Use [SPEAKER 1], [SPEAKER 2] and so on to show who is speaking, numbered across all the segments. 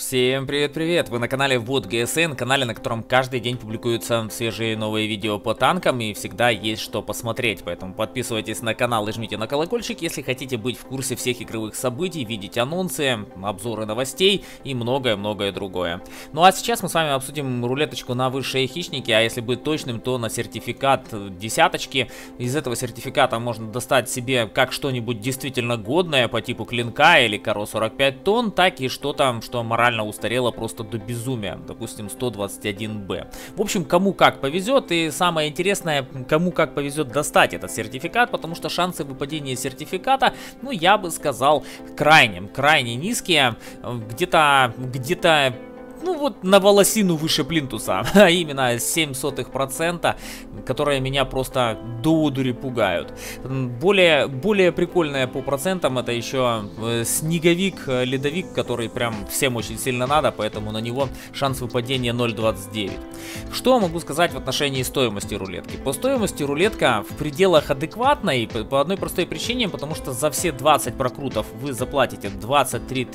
[SPEAKER 1] Всем привет-привет! Вы на канале Вот ГСН, канале, на котором каждый день публикуются свежие новые видео по танкам и всегда есть что посмотреть. Поэтому подписывайтесь на канал и жмите на колокольчик, если хотите быть в курсе всех игровых событий, видеть анонсы, обзоры новостей и многое-многое другое. Ну а сейчас мы с вами обсудим рулеточку на высшие хищники, а если быть точным, то на сертификат десяточки. Из этого сертификата можно достать себе как что-нибудь действительно годное по типу клинка или коро 45 тонн, так и что-то, что морально устарело просто до безумия, допустим 121Б. В общем, кому как повезет, и самое интересное, кому как повезет достать этот сертификат, потому что шансы выпадения сертификата, ну я бы сказал, крайне низкие, где-то ну вот на волосину выше плинтуса, а именно 0,07%, которые меня просто до одури пугают. Более прикольное по процентам это еще снеговик, ледовик, который прям всем очень сильно надо, поэтому на него шанс выпадения 0,29. Что могу сказать в отношении стоимости рулетки? По стоимости рулетка в пределах адекватной, по одной простой причине, потому что за все 20 прокрутов вы заплатите 23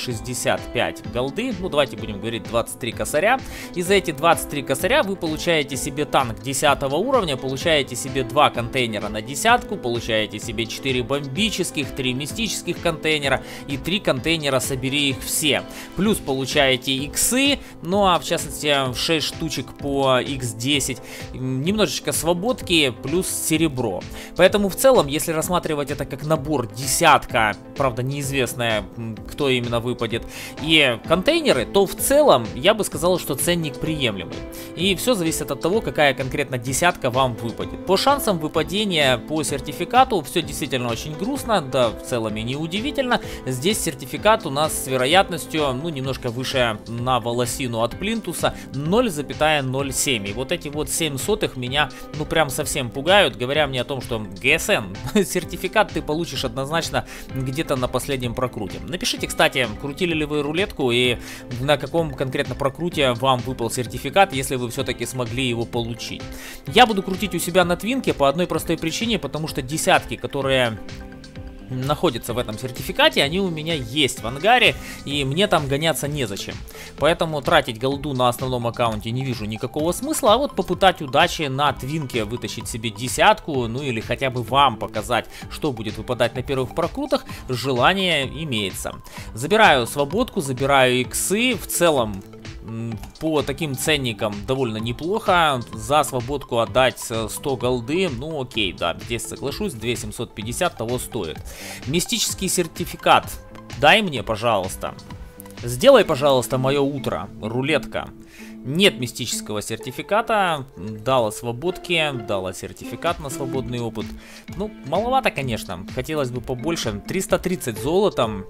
[SPEAKER 1] 065 голды, ну давайте будем говорить 23 косаря, и за эти 23 косаря вы получаете себе танк 10 уровня, получаете себе 2 контейнера на десятку, получаете себе 4 бомбических, 3 мистических контейнера и 3 контейнера собери их все. Плюс получаете иксы, ну а в частности 6 штучек по x10, немножечко свободки плюс серебро. Поэтому в целом, если рассматривать это как набор десятка, правда неизвестная, кто именно выпадет, и контейнеры, то в целом я бы сказал, что ценник приемлемый. И все зависит от того, какая конкретно десятка вам выпадет. По шансам выпадения по сертификату все действительно очень грустно, да в целом и неудивительно. Здесь сертификат у нас с вероятностью, ну немножко выше на волосину от плинтуса, 0,07. И вот эти вот 7 сотых меня ну прям совсем пугают, говоря мне о том, что ГСН, сертификат ты получишь однозначно где-то на последнем прокруте. Напишите, кстати, крутили ли вы рулетку и на каком конкретно прокруте вам выпал сертификат, если вы все-таки смогли его получить. Я буду крутить у себя на твинке по одной простой причине, потому что десятки, которые находятся в этом сертификате, они у меня есть в ангаре, и мне там гоняться незачем. Поэтому тратить голду на основном аккаунте не вижу никакого смысла, а вот попытать удачи на твинке вытащить себе десятку, ну или хотя бы вам показать, что будет выпадать на первых прокрутах, желание имеется. Забираю свободку, забираю иксы, в целом по таким ценникам довольно неплохо. За свободку отдать 100 голды, ну окей, да, здесь соглашусь, 2750 того стоит. Мистический сертификат дай мне, пожалуйста. Сделай, пожалуйста, мое утро, рулетка. Нет мистического сертификата, дала свободки, дала сертификат на свободный опыт. Ну, маловато, конечно, хотелось бы побольше. 330 золотом.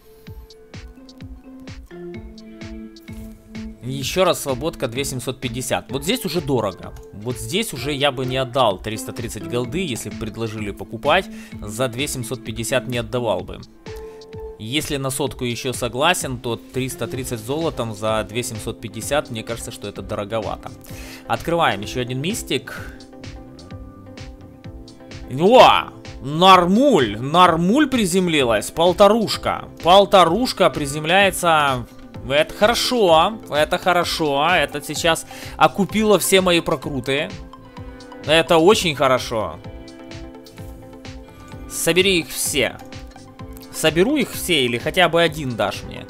[SPEAKER 1] Еще раз свободка 2750. Вот здесь уже дорого. Вот здесь уже я бы не отдал 330 голды, если бы предложили покупать. За 2750 не отдавал бы. Если на сотку еще согласен, то 330 золотом за 2750, мне кажется, что это дороговато. Открываем еще один мистик. О! Нормуль приземлилась. Полторушка приземляется. Это хорошо, это сейчас окупило все мои прокруты. Это очень хорошо. Собери их все. Соберу их все или хотя бы один дашь мне?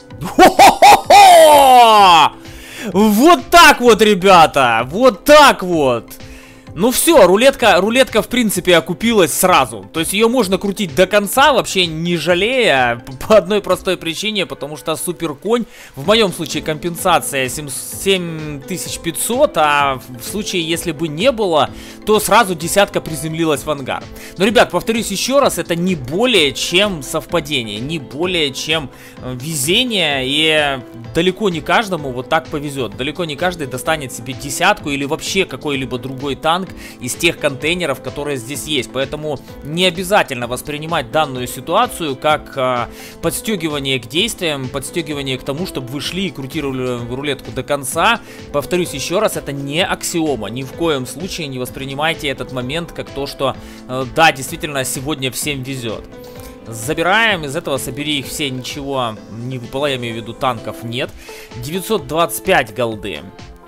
[SPEAKER 1] Вот так вот, ребята, вот так вот. Ну все, рулетка в принципе окупилась сразу. То есть ее можно крутить до конца, вообще не жалея, по одной простой причине, потому что супер конь, в моем случае компенсация 7500, а в случае, если бы не было, то сразу десятка приземлилась в ангар. Но, ребят, повторюсь еще раз, это не более чем совпадение, не более чем везение, и далеко не каждому вот так повезет. Далеко не каждый достанет себе десятку или вообще какой-либо другой танк из тех контейнеров, которые здесь есть. Поэтому не обязательно воспринимать данную ситуацию как подстегивание к действиям, подстегивание к тому, чтобы вы шли и крутировали рулетку до конца. Повторюсь еще раз, это не аксиома. Ни в коем случае не воспринимайте этот момент как то, что да, действительно сегодня всем везет. Забираем, из этого собери их все, ничего не выпало, я имею в виду танков нет. 925 голды.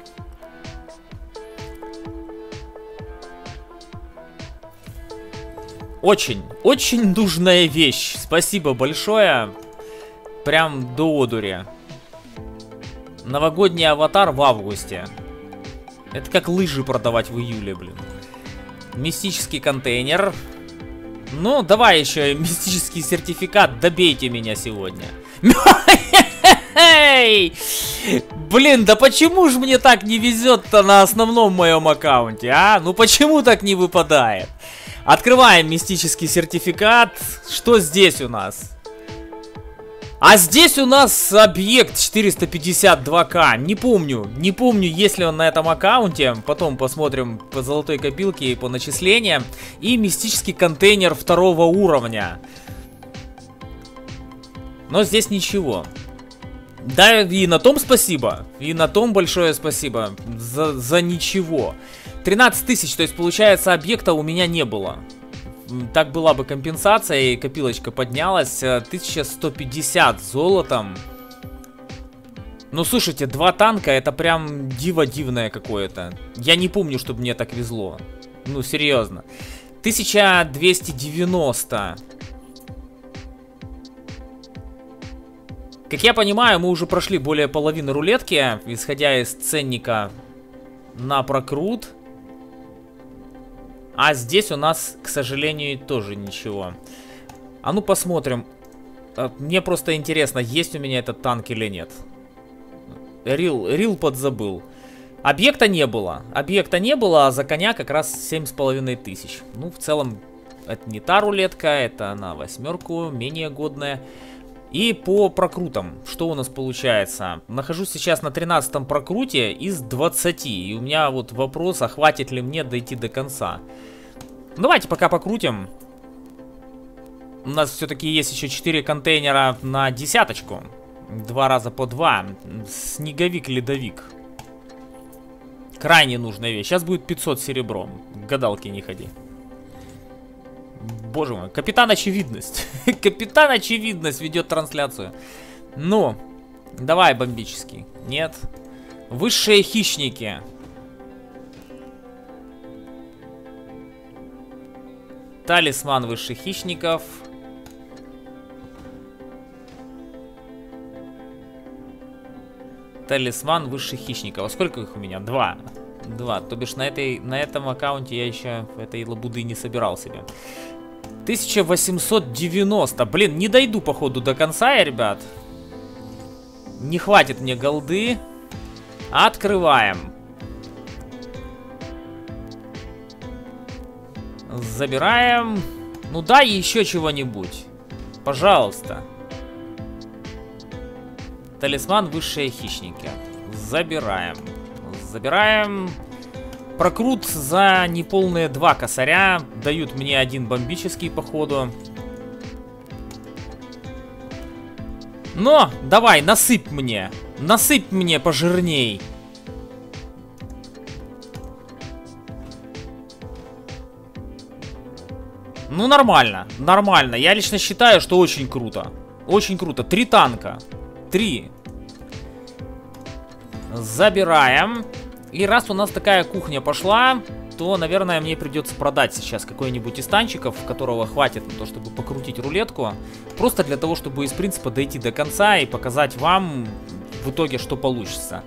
[SPEAKER 1] Очень, очень нужная вещь. Спасибо большое. Прям до одури. Новогодний аватар в августе. Это как лыжи продавать в июле, блин. Мистический контейнер. Ну, давай еще мистический сертификат. Добейте меня сегодня. Блин, да почему же мне так не везет-то на основном моем аккаунте, а? Ну почему так не выпадает? Открываем мистический сертификат. Что здесь у нас? А здесь у нас объект 452к. Не помню, есть ли он на этом аккаунте. Потом посмотрим по золотой копилке и по начислениям. И мистический контейнер 2-го уровня. Но здесь ничего. Да, и на том спасибо. И на том большое спасибо. За ничего. 13 тысяч, то есть получается объекта у меня не было. Так была бы компенсация, и копилочка поднялась. 1150 золотом. Ну, слушайте, 2 танка, это прям диво дивное какое-то. Я не помню, чтобы мне так везло. Ну, серьезно. 1290. Как я понимаю, мы уже прошли более половины рулетки, исходя из ценника на прокрут. А здесь у нас, к сожалению, тоже ничего. А ну посмотрим. Мне просто интересно, есть у меня этот танк или нет. Рил подзабыл. Объекта не было. А за коня как раз 7500. Ну, в целом, это не та рулетка, это на 8, менее годная. И по прокрутам, что у нас получается? Нахожусь сейчас на 13-м прокруте из 20. И у меня вот вопрос, а хватит ли мне дойти до конца. Давайте пока покрутим. У нас все-таки есть еще 4 контейнера на десяточку. 2 раза по 2. Снеговик-ледовик. Крайне нужная вещь. Сейчас будет 500 серебром. К гадалке не ходи. Боже мой, Капитан Очевидность. Капитан Очевидность ведет трансляцию. Ну, давай бомбический. Нет. Высшие хищники. Талисман высших хищников. Талисман высших хищников. А сколько их у меня? 2. То бишь на этом аккаунте я еще этой лабуды не собирал себе. 1890. Блин, не дойду походу до конца я, ребят. Не хватит мне голды. Открываем. Забираем. Ну дай еще чего-нибудь. Пожалуйста. Талисман высшие хищники. Забираем. Прокрут за неполные 2 косаря. Дают мне 1 бомбический, походу. Но, давай, насыпь мне. Насыпь мне пожирней. Ну, нормально. Я лично считаю, что очень круто. 3 танка. 3. Забираем. И раз у нас такая кухня пошла, то, наверное, мне придется продать сейчас какой-нибудь из танчиков, которого хватит на то, чтобы покрутить рулетку. Просто для того, чтобы из принципа дойти до конца и показать вам в итоге, что получится.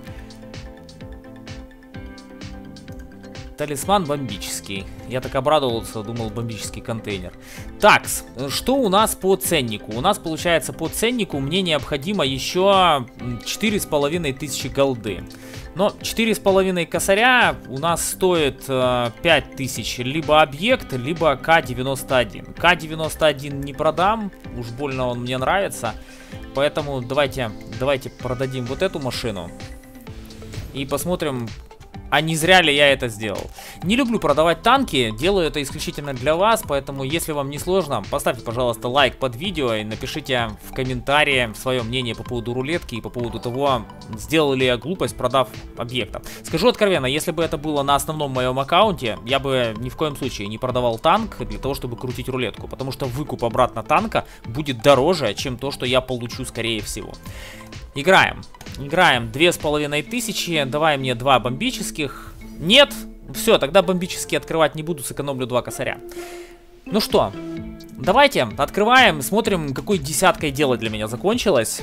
[SPEAKER 1] Талисман бомбический. Я так обрадовался, думал, бомбический контейнер. Так, что у нас по ценнику? У нас получается по ценнику мне необходимо еще 4500 голды. Но 4,5 косаря у нас стоит 5000 либо объект, либо К-91. К-91 не продам, уж больно он мне нравится. Поэтому давайте продадим вот эту машину. И посмотрим, А не зря ли я это сделал? Не люблю продавать танки, делаю это исключительно для вас, поэтому если вам не сложно, поставьте, пожалуйста, лайк под видео и напишите в комментарии свое мнение по поводу рулетки и по поводу того, сделал ли я глупость, продав объекта. Скажу откровенно, если бы это было на основном моем аккаунте, я бы ни в коем случае не продавал танк для того, чтобы крутить рулетку, потому что выкуп обратно танка будет дороже, чем то, что я получу, скорее всего. Играем. Играем 2500. Давай мне 2 бомбических. Нет? Все, тогда бомбические открывать не буду, сэкономлю 2 косаря. Ну что, давайте открываем, смотрим, какой десяткой дело для меня закончилось.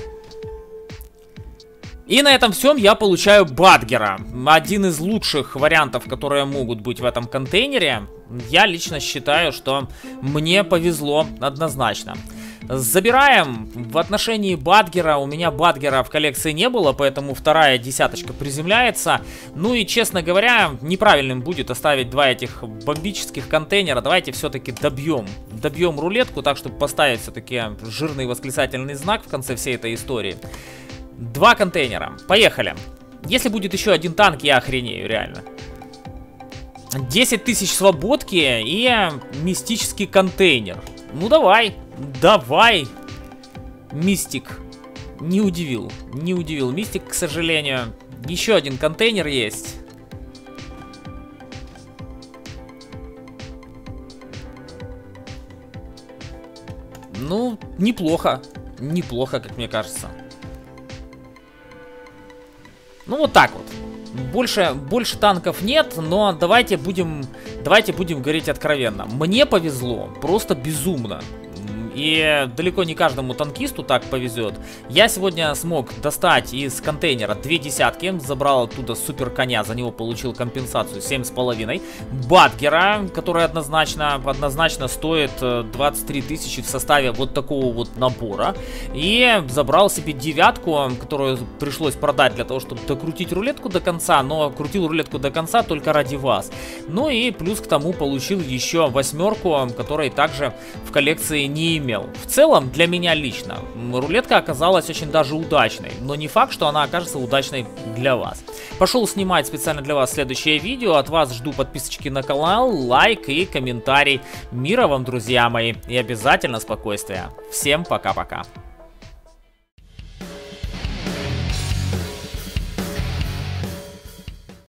[SPEAKER 1] И на этом всем я получаю Бадгера. Один из лучших вариантов, которые могут быть в этом контейнере. Я лично считаю, что мне повезло однозначно. Забираем. В отношении Бадгера, у меня Бадгера в коллекции не было, поэтому вторая десяточка приземляется. Ну и, честно говоря, неправильным будет оставить 2 этих бомбических контейнера. Давайте все-таки добьем рулетку, так, чтобы поставить все-таки жирный восклицательный знак в конце всей этой истории. 2 контейнера. Поехали. Если будет еще один танк, я охренею, реально. 10 тысяч свободки и мистический контейнер. Ну давай. Давай. Мистик. Не удивил. Не удивил. Мистик, к сожалению. Еще один контейнер есть. Ну, неплохо. Неплохо, как мне кажется. Ну, вот так вот. Больше танков нет, но давайте будем говорить откровенно. Мне повезло просто безумно. И далеко не каждому танкисту так повезет. Я сегодня смог достать из контейнера 2 десятки, забрал оттуда супер коня, за него получил компенсацию 7,5. Бадгера, который однозначно стоит 23 тысячи в составе вот такого вот набора. И забрал себе 9, которую пришлось продать для того, чтобы докрутить рулетку до конца. Но крутил рулетку до конца только ради вас. Ну и плюс к тому получил еще 8, которой также в коллекции не имел. В целом, для меня лично, рулетка оказалась очень даже удачной, но не факт, что она окажется удачной для вас. Пошел снимать специально для вас следующее видео, от вас жду подписочки на канал, лайк и комментарий. Мира вам, друзья мои, и обязательно спокойствия. Всем пока-пока.